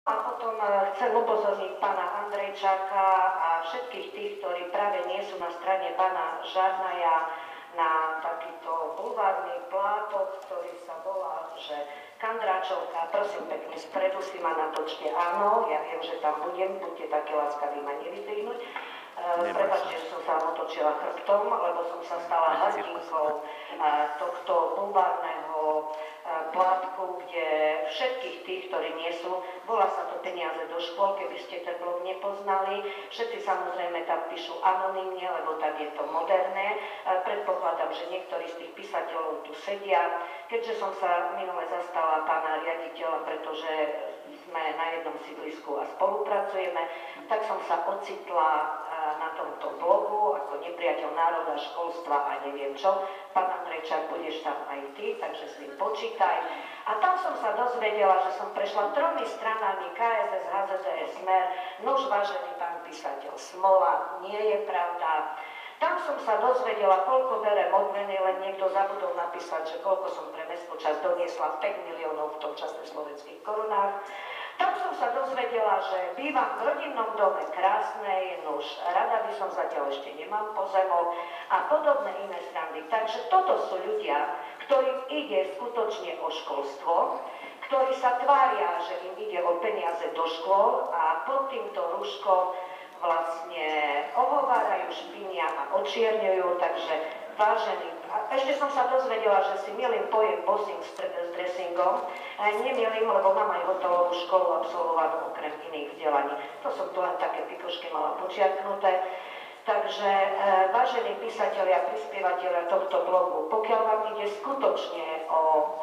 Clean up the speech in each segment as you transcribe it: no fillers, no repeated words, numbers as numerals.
A potom chcem upozorniť pána Andrejčáka a všetkých tých, ktorí práve nie sú na strane pána Žarnaja, na takýto bulvárny plátok, ktorý sa volá, že Kandráčovka. Prosím pekne, spredu si ma natočte. Áno, ja viem, že tam budem, buďte také láskaví ma nevyzdvihnúť. Prepáčte, že som sa otočila chrbtom, lebo som sa stala hrdinkou tohto bulvárneho plátku, kde všetkých tých, ktorí nie sú, volá sa to Peniaze do škôl, keby ste ten blog nepoznali. Všetci samozrejme tam píšu anonymne, lebo tak je to moderné. Predpokladám, že niektorí z tých písateľov tu sedia. Keďže som sa minule zastala pána riaditeľa, pretože sme na jednom sídlisku a spolupracujeme, tak som sa ocitla na tomto blogu ako nepriateľ národa, školstva a neviem čo. Pán Andrejčák, budeš tam aj ty, takže si počítaj. A tam som sa dozvedela, že som prešla 3 stranami KSS, HZDS, Smer. Nož, vážený pán písateľ, smola, nie je pravda. Tam som sa dozvedela, koľko berem odmeny, len niekto zabudol napísať, že koľko som pre mestskú časť doniesla, 5 miliónov v tom čase v slovenských korunách. Tam som sa dozvedela, že bývam v rodinnom dome krásnej, nož rada by som zatiaľ ešte nemám pozemok a podobné iné srandy. Takže toto sú ľudia, ktorým ide skutočne o školstvo, ktorí sa tvária, že im ide o peniaze do škôl a pod týmto rúškom vlastne ohovárajú, špinia a očierňujú, takže vážený. A ešte som sa dozvedela, že si milím pojem bossing s dressingom. Nemilím, lebo mám aj hotelovú školu absolvovanú okrem iných vzdelaní. To som tu len také pikošky mala počiarknuté. Takže, vážení písatelia, prispievateľia tohto blogu, pokiaľ vám ide skutočne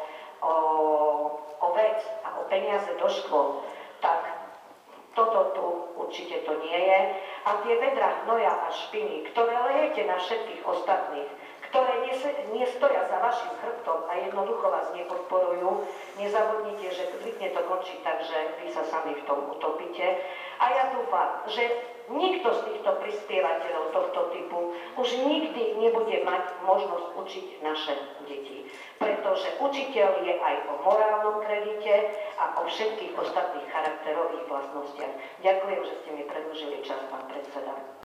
o vec a o peniaze do škôl, tak toto tu určite to nie je. A tie vedrá hnoja a špiny, ktoré lejete na všetkých ostatných, ktoré nestoja za vašim chrbtom a jednoducho vás nepodporujú, nezabudnite, že zvykne to končí tak, že vy sa sami v tom utopíte. A ja dúfam, že nikto z týchto prispievateľov tohto typu už nikdy nebude mať možnosť učiť naše deti. Pretože učiteľ je aj o morálnom kredite a o všetkých ostatných charakterových vlastnostiach. Ďakujem, že ste mi predĺžili čas, pán predseda.